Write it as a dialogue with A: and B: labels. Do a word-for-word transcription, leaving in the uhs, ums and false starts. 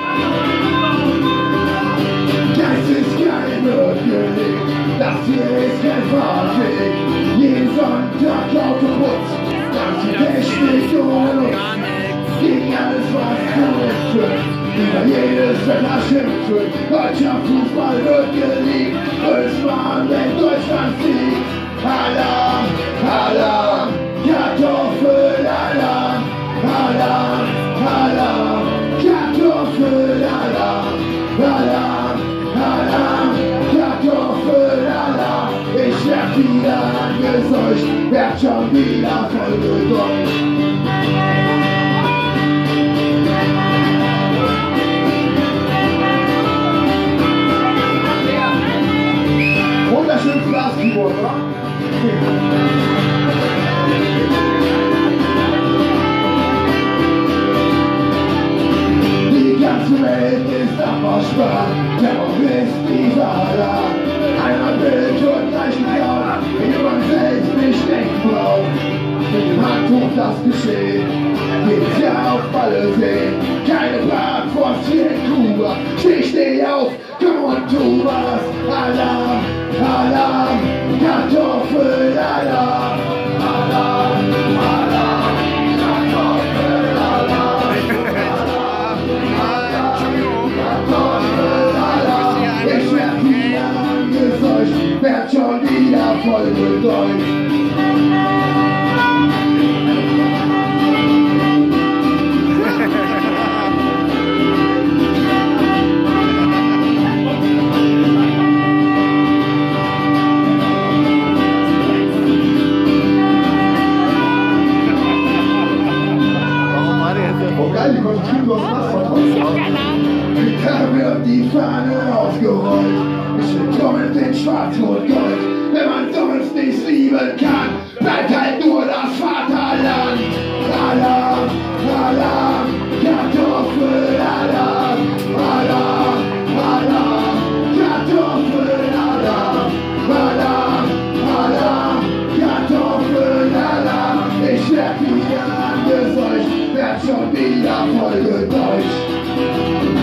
A: Das ist kein Rückweg, das hier ist kein Fahrtweg. Jeden Sonntag Autoputz, das ist Technik ohne uns. Gegen alles, was korrekt wird, über jedes Wetter schimpft wird. Deutscher Fußball wird geliebt, Ölsmann, wenn Deutschland siegt. Alarm, Alarm, Kartoffelalarm, Alarm, Alarm, Kartoffelalarm, Alarm, Alarm, Kartoffelalarm. Ich werd wieder angeseucht, werd schon wieder voll gedeutscht. Wunderschön Glas-Keyboard, oder? Die ganze Welt ist am Aussparen, Terrorist dieser Alarm. Einmal Bild und gleich geklaut, wie man selbst nicht denken braucht. Mit dem Handtuch das Geschehen, jedes Jahr auf alle sehen. Keine Bratwurst hier in Kuba, steh, steh auf, komm und tu was. Alarm, Alarm, Kartoffelalarm, Alarm, Alarm, Kartoffelalarm, Kartoffelalarm. Ich werd wieder angeseucht, werd schon wieder voll gedeutscht. Oh geil, die Kostüme aus Wasser. Da wird die Fahne ausgerollt. Ich will Trommeln in Schwarz-Rot-Gold. Wenn man sonst nichts lieben kann, bleibt halt nur das Vaterland. Alarm, Alarm, Kartoffelalarm, Alarm, Alarm, Kartoffelalarm, Alarm, Alarm, Kartoffelalarm. Ich werd wieder angeseucht, werd schon wieder voll gedeutscht.